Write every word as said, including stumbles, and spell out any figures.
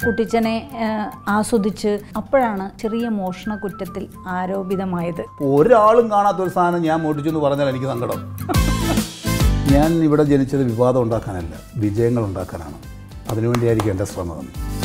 കുട്ടിച്ചനെ ആസ്വദിച്ച് അപ്പോഴാണ് ചെറിയ മോഷണ കുറ്റത്തിൽ ആരോപിതമായത്. ഒരാളും കാണാത്തൊരു സാധനം ഞാൻ മോഷ്ടിച്ചു എന്ന് പറഞ്ഞാൽ എനിക്ക് സങ്കടം. ഞാൻ ഇവിടെ ജനിച്ചത് വിവാദം ഉണ്ടാക്കാനല്ല, വിജയങ്ങൾ ഉണ്ടാക്കാനാണ്. അതിനുവേണ്ടിയായിരിക്കും എൻ്റെ ശ്രമം.